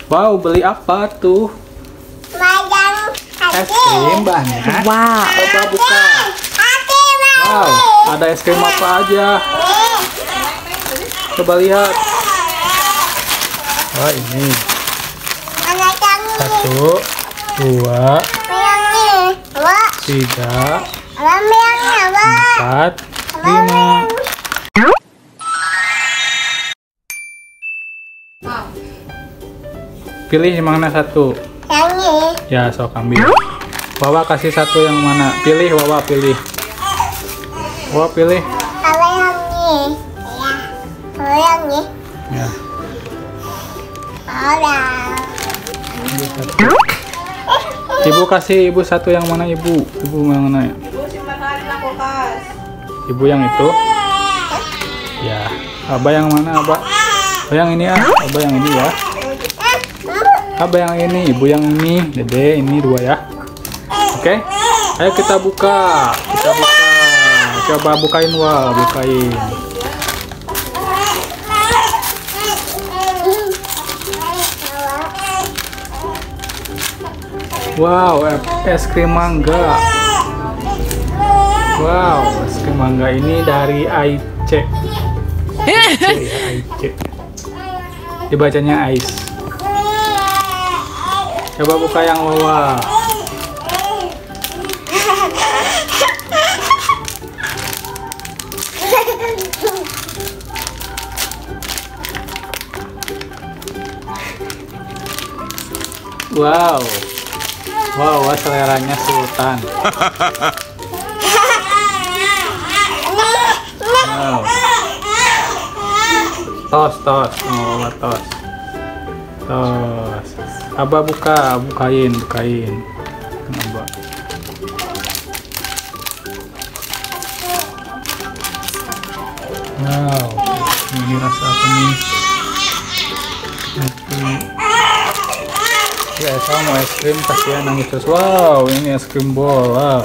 Wow, beli apa tuh? Es krim banyak. Wow. Coba buka. Wow, ada es krim apa aja? Coba lihat. Oh, ini. 1, 2, 3, 4, 5. Pilih yang mana satu? Yang ini. Ya, sok ambil. Wawa kasih satu yang mana? Pilih, Wawa pilih. Wawa pilih. Apa yang ini? Ya. Oh, yang ini. Ya. Orang. Ambil satu. Ibu kasih ibu satu yang mana ibu? Ibu yang mana? Ibu simpan hari lang kulkas. Ibu yang itu? Ya. Abah yang mana, Abah? Oh, yang ini ah. Abah yang ini ya. Abah yang ini, ibu yang ini, Dede ini 2 ya. Oke. Ayo kita buka. Kita buka. Coba bukain, Wal, bukain. Wow, es krim mangga. Wow, es krim mangga ini dari Aice. Aice. Dibacanya Ais. Coba buka yang Wawa. Wow. Wow, seleranya Sultan. Wow. Tos. Oh, tos. Abah bukain. Abah. Wow, ini rasa apa nih? Ya, saya mau es krim, kasihan nangis terus. Wow, ini es krim bola.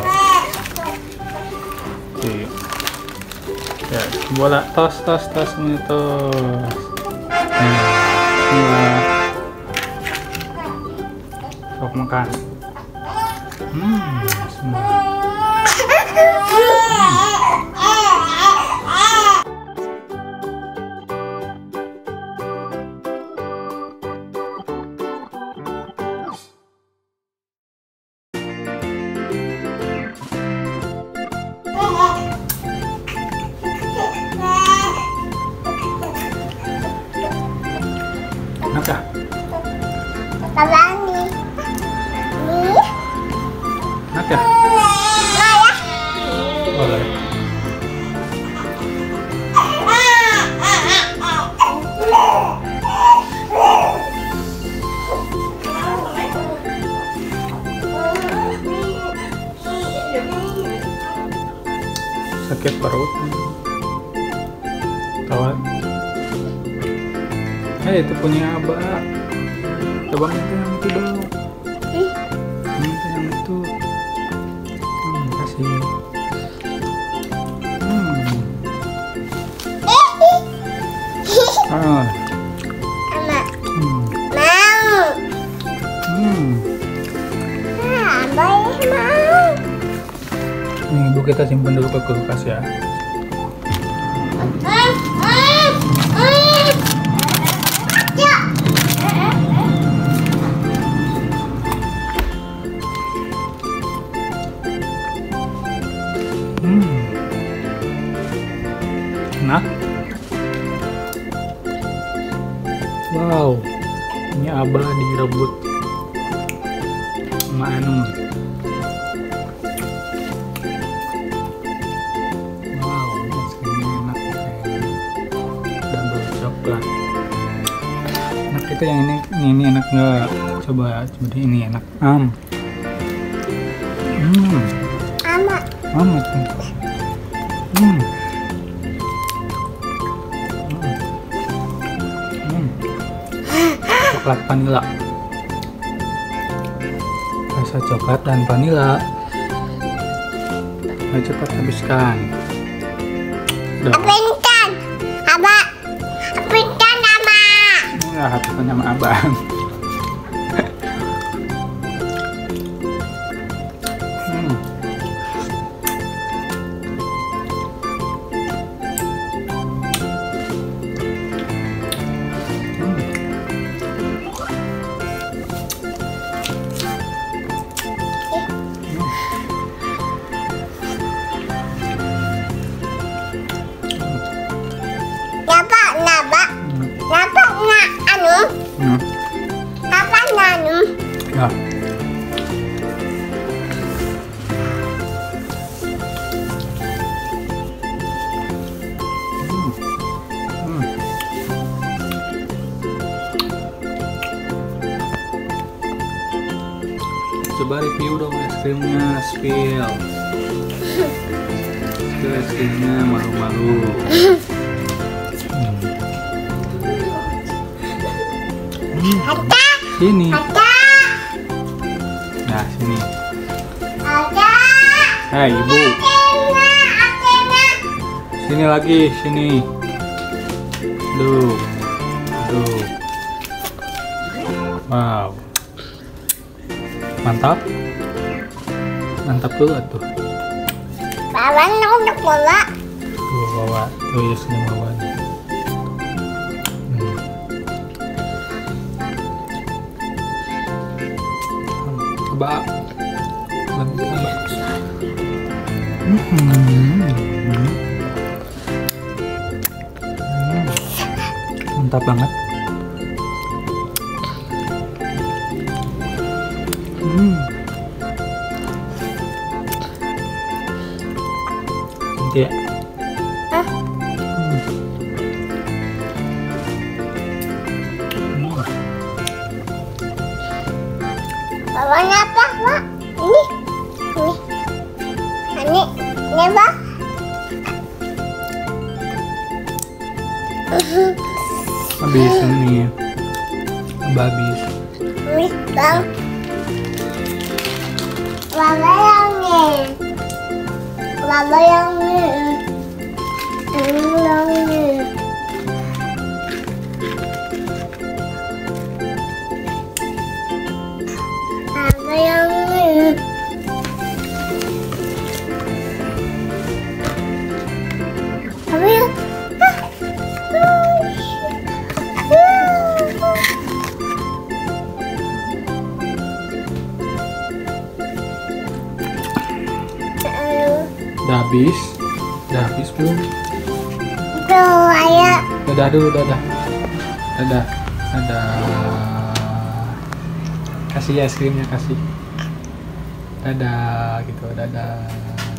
Oke. Ya, bola tos ini tos. Nah, sok makan. Bismillah. Enak ya? Kalau ini. Enak ya? Boleh. Sakit perut. Tawat. Itu punya Abah. Coba minta yang itu dong. Minta yang itu. Kasih. Ah. Mau. Nih, ibu kita simpan dulu ke kulkas ya. Enak. Wow, ini Abah direbut sama Anum. Wow, es krimnya enak kayak double coklat. Enak itu yang ini enak nggak? Coba ini enak. Amat. Coklat vanila, rasa coklat dan vanila. Ayo cepat habiskan. Apinkan, Abah. Apinkan, Abah. Enggak, habiskan sama Abang. Apa nanum? Ya. Coba review dong es krimnya, spill. Spill es krimnya, malu-malu. Ada. Sini. Ada. Nah, sini. Ada. Hai, Ibu. Atena. Sini lagi, sini. Duh. Duh. Wow. Mantap. Mantap tuh tuh. Bawa untuk bola. Tuh bawa. Tuh ya sini bawa. Coba. Mantap banget. Nanti ya. Bawanya apa, Pak? Ini. Ini. Ini, Pak. Habis ini. Habis. Ini, Bang. Baba yang ini. Baba yang ini. Ini yang ini. Baba yang ini. Baba yang Udah habis belum? tuh, ayo. Dadah dulu, dadah. Dadah. Dadah. Kasih ya es krimnya, kasih. Dadah gitu, dadah.